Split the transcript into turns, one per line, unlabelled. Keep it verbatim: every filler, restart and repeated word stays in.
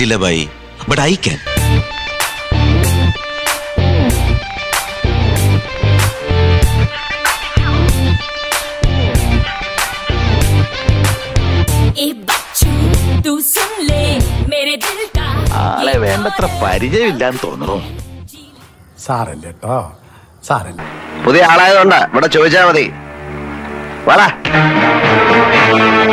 പറ്റില്ല ബായി, but I can.
ആളെ വേണ്ടത്ര പരിചയമില്ലാന്ന് തോന്നുന്നു.
സാറല്ലേ കേട്ടോ, സാറല്ലേ.
പുതിയ ആളായതുകൊണ്ടാ, ഇവിടെ ചോദിച്ചാ മതി. വാടാ.